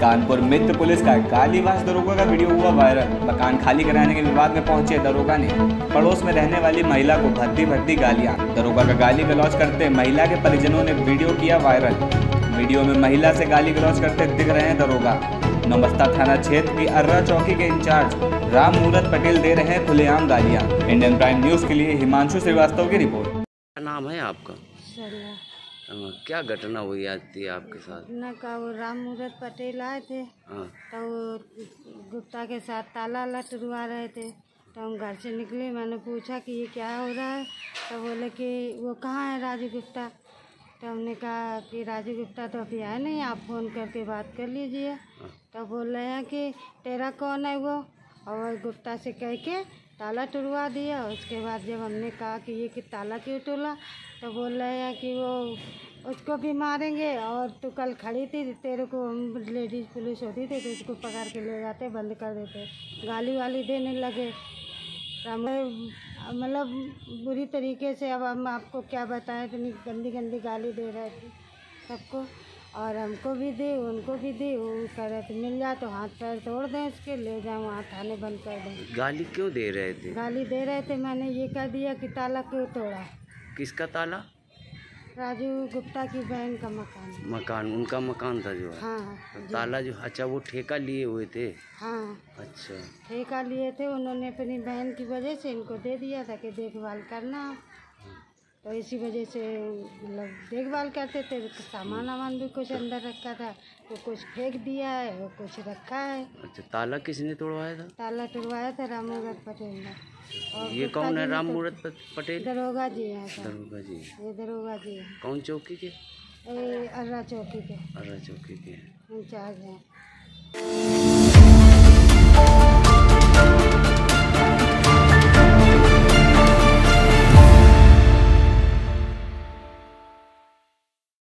कानपुर मित्र police का गालीबाज दरोगा का वीडियो हुआ वायरल। मकान खाली कराने के विवाद में पहुंचे दरोगा ने पड़ोस में रहने वाली महिला को भद्दी गालियां। दरोगा का गाली गलौज करते महिला के परिजनों ने वीडियो किया वायरल। वीडियो में महिला से गाली गलौज करते दिख रहे हैं दरोगा। नौबस्ता थाना क्षेत्र की अर्रा चौकी के इंचार्ज राम मूरत पटेल दे रहे हैं खुलेआम गालियां। इंडियन प्राइम न्यूज के लिए हिमांशु श्रीवास्तव की रिपोर्ट। क्या नाम है आपका? क्या घटना हुई आज थी आपके साथ? ना का वो राम मूरत पटेल आए थे। तो वो गुप्ता के साथ ताला टुरवा रहे थे। तो हम घर से निकले, मैंने पूछा कि ये क्या हो रहा है। तो बोले कि वो कहाँ है राजू गुप्ता। तो हमने कहा कि राजू गुप्ता तो अभी आया नहीं, आप फ़ोन करके बात कर लीजिए। तो बोल रहे हैं कि तेरा कौन है वो, और गुप्ता से कह के ताला टुरवा दिया। उसके बाद जब हमने कहा कि ये कि ताला क्यों टूला, तो बोल रहे हैं कि वो उसको भी मारेंगे, और तू कल खड़ी थी, तेरे को लेडीज़ पुलिस होती थी तो उसको पकड़ के ले जाते, बंद कर देते। गाली वाली देने लगे, मतलब बुरी तरीके से। अब हम आपको क्या बताएं, इतनी गंदी गंदी गाली दे रहे थे सबको, और हमको भी दी, उनको भी दी। वो कह रहे थे मिल जाए तो हाथ पैर तोड़ दें इसके, ले जाएं वहाँ थाने बंद कर दें। गाली क्यों दे रहे थे? गाली दे रहे थे, मैंने ये कह दिया कि ताला क्यों तोड़ा। किसका ताला? राजू गुप्ता की बहन का मकान। मकान उनका मकान था जो है? हाँ। ताला जो, अच्छा वो ठेका लिए हुए थे? हाँ, अच्छा, ठेका लिए थे उन्होंने अपनी बहन की वजह से, इनको दे दिया था कि देखभाल करना। तो इसी वजह से मतलब देखभाल करते थे। सामान वामान भी कुछ अंदर रखा था, तो कुछ फेंक दिया है और कुछ रखा है। अच्छा, ताला किसने तोड़वाया था? ताला टुरवाया था राम मूरत पटेल ने। और ये कौन है राम मूरत पटेल? दरोगा जी हैं सर। दरोगा जी? ये दरोगा जी हैं। कौन चौकी के? अर्रा चौकी के अर्रा चौकी के इंचार्ज हैं।